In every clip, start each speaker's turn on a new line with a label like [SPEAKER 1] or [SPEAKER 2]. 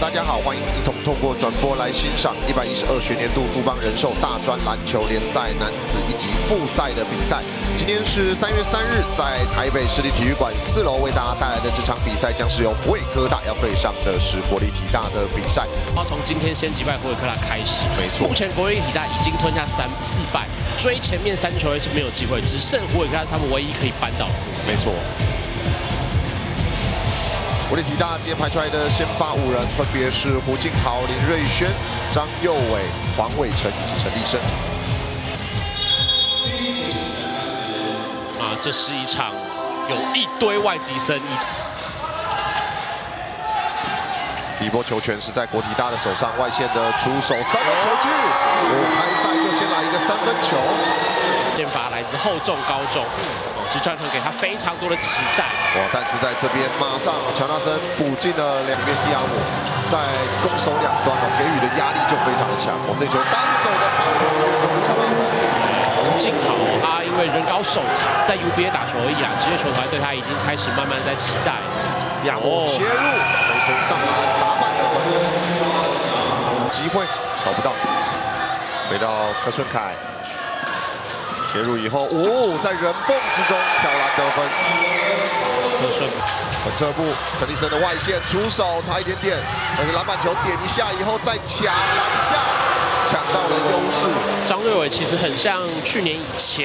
[SPEAKER 1] 大家好，欢迎一同透过转播来欣赏112学年度富邦人寿大专篮球联赛男子1级复赛的比赛。今天是3月3日，在台北市立体育馆4楼为大家带来的这场比赛，将是由虎尾科大要对上的是国立体大的比赛。
[SPEAKER 2] 要从今天先击败虎尾科大开始。
[SPEAKER 1] 没错，
[SPEAKER 2] 目前国立体大已经吞下4败，追前面3球队是没有机会，只剩虎尾科大他们唯一可以扳倒的。
[SPEAKER 1] 没错。 国立体大今天排出来的先发5人，分别是胡敬豪、林瑞轩、张佑伟、黄伟成以及陈立生。
[SPEAKER 2] 这是一场有一堆外籍生。
[SPEAKER 1] 第一波球权是在国体大的手上，外线的出手3分球距，开赛就先来一个3分球。
[SPEAKER 2] 剑法来自厚重高中。 是教练给他非常多的期待。
[SPEAKER 1] 哇！但是在这边马上乔纳森补进了2边蒂亚姆，在攻守两端给予的压力就非常的强。这球单手的跑动，乔纳森。
[SPEAKER 2] 胡敬豪因为人高手长，在 UBA 打球而已啦，职业球团对他已经开始慢慢在期待。
[SPEAKER 1] 蒂亚姆切入，回身上篮打满得分，机会找不到，回到柯顺凯。 切入以后，在人缝之中挑篮得分。
[SPEAKER 2] 柯顺，
[SPEAKER 1] 这步陈立生的外线出手差一点点，但是篮板球点一下以后再抢篮下，抢到了优势。
[SPEAKER 2] 张瑞伟其实很像去年以前，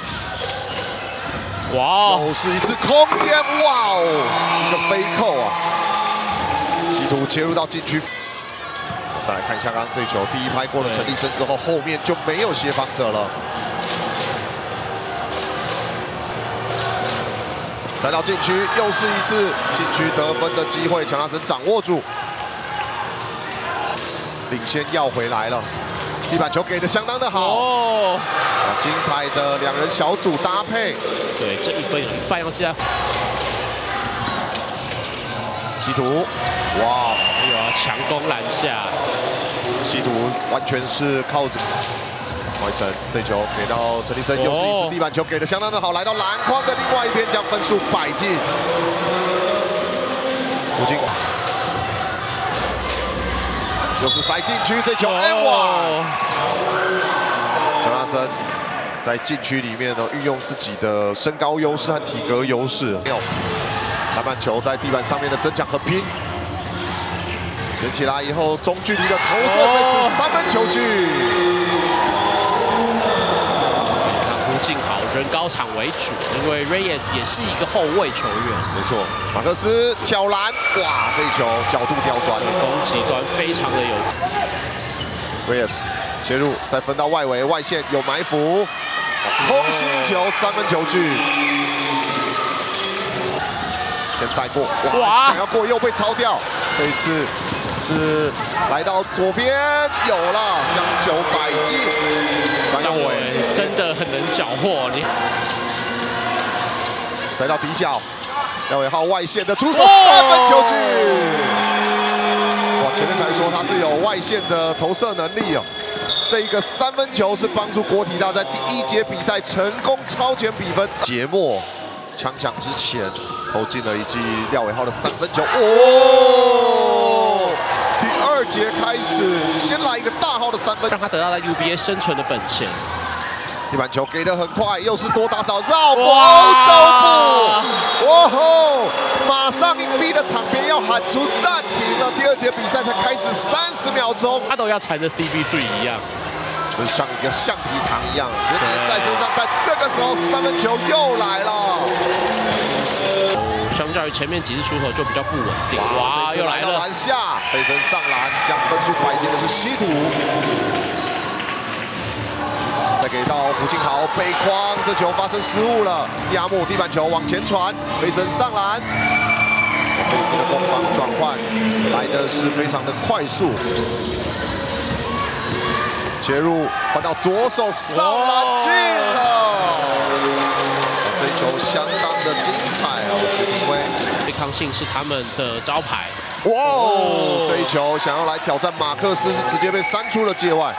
[SPEAKER 2] 哇，
[SPEAKER 1] 又是一次空间，哇哦，一个飞扣啊！企图切入到禁区。再来看一下刚刚这球，第一拍过了陈立生之后，后面就没有协防者了。 塞到禁区，又是一次禁区得分的机会，乔纳森掌握住，领先要回来了。地板球给的相当的好，精彩的2人小组搭配。
[SPEAKER 2] 对，这1分有1半要记在。
[SPEAKER 1] 企图，哇，
[SPEAKER 2] 强攻篮下，
[SPEAKER 1] 企图完全是靠着。 怀成这球给到陈立生，又是一次地板球给的相当的好，来到篮筐的另外一边，将分数摆进。胡金又是塞进区，这球 N1。乔纳森在禁区里面呢，运用自己的身高优势和体格优势，篮板球在地板上面的争抢和拼，捡起来以后中距离的投射，这次3分球距。
[SPEAKER 2] 幸好人高场为主，因为 Reyes 也是一个后卫球员。
[SPEAKER 1] 没错，马克斯挑篮，哇，这一球角度刁钻，
[SPEAKER 2] 攻击端非常的有。
[SPEAKER 1] Reyes 切入，再分到外围，外线有埋伏，空心球3分球距，先带过，哇，想要过又被抄掉，这一次是来到左边，有了，将球摆进。
[SPEAKER 2] 张伟真的很能缴获，你
[SPEAKER 1] 塞到底角，廖伟浩外线的出手3分球距，哇！前面才说他是有外线的投射能力哦，这一个3分球是帮助国体大在第1节比赛成功超前比分。节末枪响之前投进了一记廖伟浩的3分球，第2节开始，先来一个大号的3分，
[SPEAKER 2] 让他得到在 UBA 生存的本钱。
[SPEAKER 1] 地板球给得很快，又是多打少绕过欧洲步，哇吼！马上硬逼的场边要喊出暂停了，第2节比赛才开始30秒钟，
[SPEAKER 2] 他都要缠着 DB3 一样，
[SPEAKER 1] 就像一个橡皮糖一样，直接粘在身上。但这个时候3分球又来了。
[SPEAKER 2] 相较于前面几次出手就比较不稳定，
[SPEAKER 1] 哇！这次来到篮下，飞身上篮，将分数摆进的是西图。再给到胡敬豪背筐，这球发生失误了。亚姆地板球往前传，飞身上篮。这次的攻防转换来的是非常的快速，切入换到左手上篮进了。 这一球相当的精彩啊！许廷威，
[SPEAKER 2] 对抗性是他们的招牌。
[SPEAKER 1] 哇哦！这一球想要来挑战马克思，是直接被删出了界外。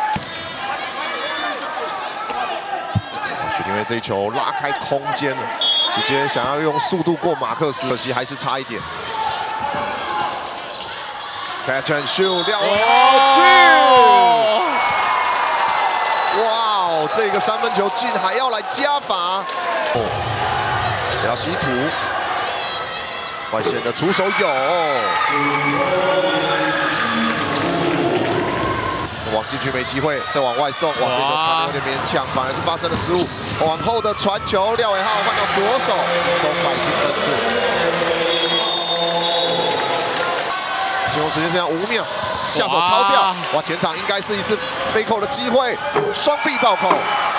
[SPEAKER 1] 许廷威这一球拉开空间了，直接想要用速度过马克思，可惜还是差一点。 catch and shoot， 廖伟豪进！哇哦，这个3分球进还要来加罚。哦，要稀土，外线的出手有。往禁区没机会，再往外送，哇，这球传的有点勉强，反而是发生了失误。往后的传球，廖伟浩换到左手，收白金分数。进攻时间剩下5秒，下手超掉，哇，前场应该是一次飞扣的机会，双臂暴扣，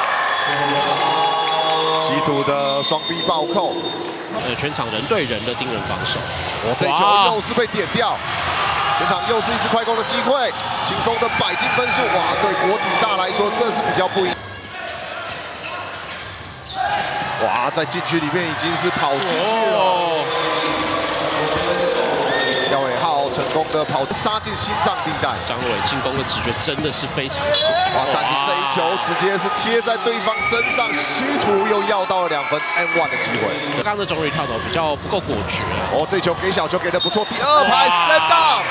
[SPEAKER 1] 稀土的双臂暴扣，
[SPEAKER 2] 全场人对人的盯人防守，
[SPEAKER 1] 我这球又是被点掉。全场又是一次快攻的机会，轻松的100金分数，哇！对国体大来说，这是比较不一样。哇，在禁区里面已经是跑进去了。廖伟浩成功的杀进心脏地带。
[SPEAKER 2] 张伟进攻的直觉真的是非常好。
[SPEAKER 1] 哇！但是这一球直接是贴在对方身上，稀土又要到了2分 and1 的机会。
[SPEAKER 2] 刚刚的中距离跳投比较不够果决。
[SPEAKER 1] 哦，这球给小球给的不错，第2排 slam dunk。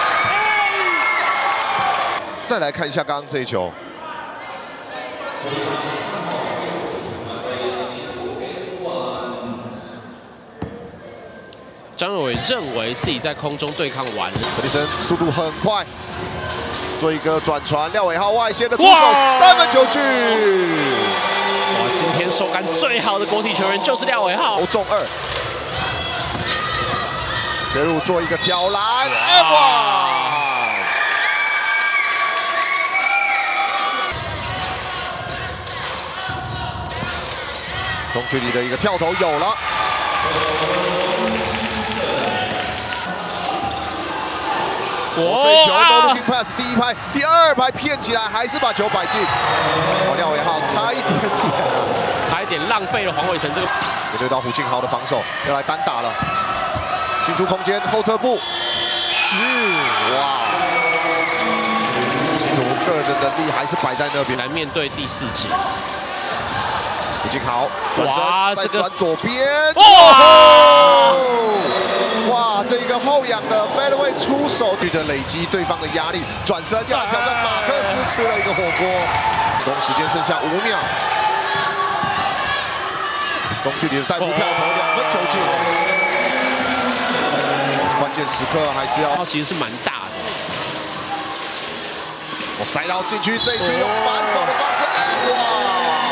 [SPEAKER 1] 再来看一下刚刚这一球，
[SPEAKER 2] 张若伟认为自己在空中对抗完了，
[SPEAKER 1] 陈立生速度很快，做一个转传，廖伟浩外线的出手，3分球进。
[SPEAKER 2] 哇，今天手感最好的国体球员就是廖伟浩，
[SPEAKER 1] 中2，切入做一个挑篮，哇！中距离的一个跳投有了，这球 no looking pass， 第1排、第2排骗起来，还是把球摆进。廖伟浩差一点点，
[SPEAKER 2] 差一点浪费了黄伟成这个。
[SPEAKER 1] 面对到胡庆豪的防守，要来单打了，进出空间，后撤步，哇！稀土个人的能力还是摆在那边，
[SPEAKER 2] 来面对第4节。
[SPEAKER 1] 胡庆豪转身，再转左边，哇！这个后仰的 fadeaway 出手，记得累积对方的压力，转身要来挑战马克思，吃了一个火锅。攻时间剩下5秒，中距离的带步跳投2分球进，关键时刻还是要，
[SPEAKER 2] 其实是蛮大的。
[SPEAKER 1] 我塞到禁区，这一次用反手的方式，哇！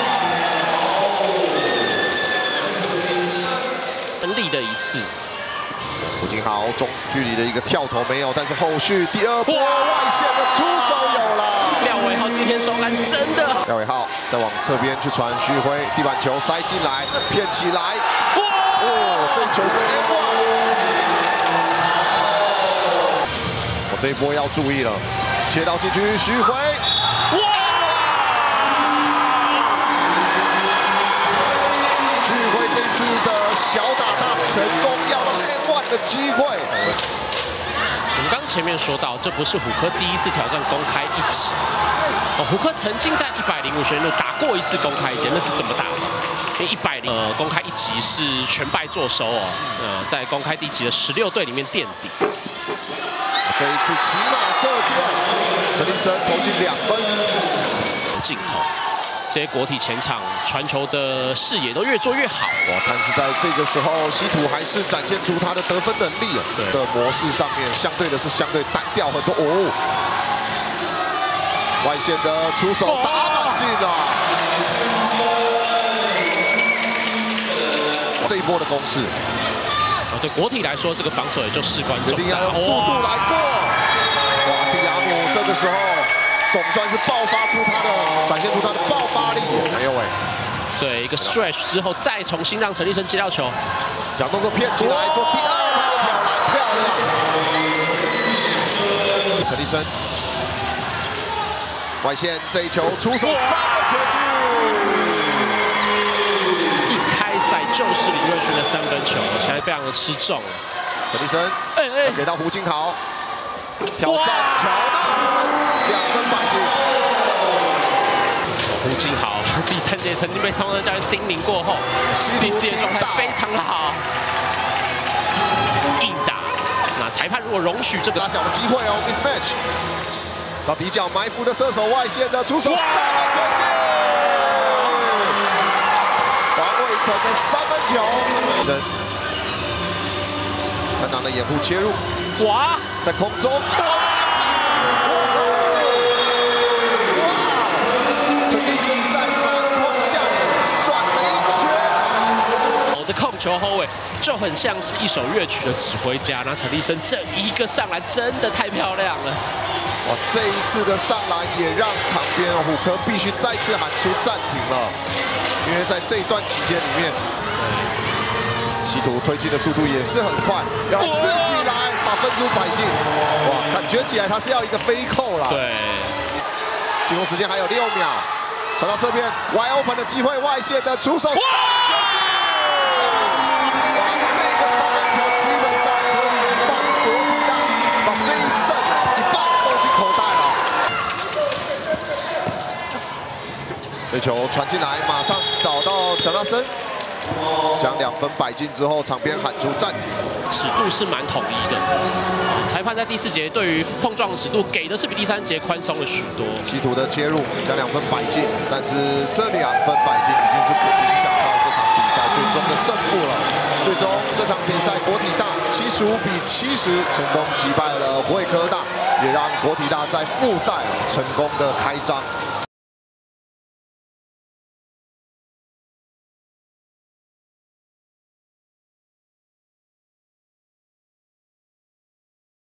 [SPEAKER 2] 力的一次，
[SPEAKER 1] 胡金豪中距离的一个跳投没有，但是后续第2波外线的出手有了。
[SPEAKER 2] 廖伟浩今天手感真的。
[SPEAKER 1] 廖伟浩再往侧边去传徐辉，地板球塞进来，骗起来。哦，这球是 M1。我这一波要注意了，切到禁区，徐辉。哇！小打大成功，要到 N1 的机会。
[SPEAKER 2] 我们刚前面说到，这不是虎科第1次挑战公开1级。虎科曾经在105学院路打过1次公开1级，那是怎么打的？因为100公开1级是全败作收哦。在公开1级的16队里面垫底。
[SPEAKER 1] 这一次骑马射箭，陈立生投进2分。
[SPEAKER 2] 镜头。这些国体前场传球的视野都越做越好，
[SPEAKER 1] 哇！但是在这个时候，稀土还是展现出他的得分能力的模式上面，相对单调很多。哦，外线的出手打满进了。这一波的攻势，
[SPEAKER 2] 对国体来说，这个防守也就事关重大，
[SPEAKER 1] 一定要用速度来过。哇！迪亚姆这个时候。总算是展现出他的爆发力。哎呦喂！
[SPEAKER 2] 对，一个 stretch 之后，再重新让陈立生接到球，
[SPEAKER 1] 假动作骗起来，做第2排的挑篮，漂亮！陈立生外线这一球出手3分球进，
[SPEAKER 2] 一开赛就是李瑞轩的3分球，现在非常的吃重。
[SPEAKER 1] 陈立生给到胡金豪，挑战乔纳森2分摆进。
[SPEAKER 2] 胡金豪第3节曾经被超人教练叮咛过后，第4节状态非常的好，硬打。那裁判如果容许这个
[SPEAKER 1] 大小的机会哦 ，mismatch， 到底角埋伏的射手外线的出手，3分球进，黄伟成的3分球，看他的掩护切入，
[SPEAKER 2] 哇，
[SPEAKER 1] 在空中找篮板，哇，陈立生在篮筐下面转了一圈。
[SPEAKER 2] 我的控球后卫就很像是一首乐曲的指挥家，那陈立生这一个上来真的太漂亮了。
[SPEAKER 1] 哇，这一次的上篮也让场边虎科必须再次喊出暂停了，因为在这一段期间里面，西图推进的速度也是很快，要自己来把分数摆进。哇，感觉起来他是要一个飞扣啦。
[SPEAKER 2] 对，
[SPEAKER 1] 进攻时间还有6秒，传到侧边 ，wide open 的机会，外线的出手，3分球进。哇，这个3分球基本上可以帮国体大把这一胜一半收进口袋了。这球传进来，马上找到乔纳森。将2分摆进之后，场边喊出暂停，
[SPEAKER 2] 尺度是蛮统一的。裁判在第4节对于碰撞尺度给的是比第3节宽松了许多。
[SPEAKER 1] 西图的切入将2分摆进，但是这2分摆进已经是不影响到这场比赛最终的胜负了。最终这场比赛国体大75比70成功击败了火腿科大，也让国体大在复赛成功的开张。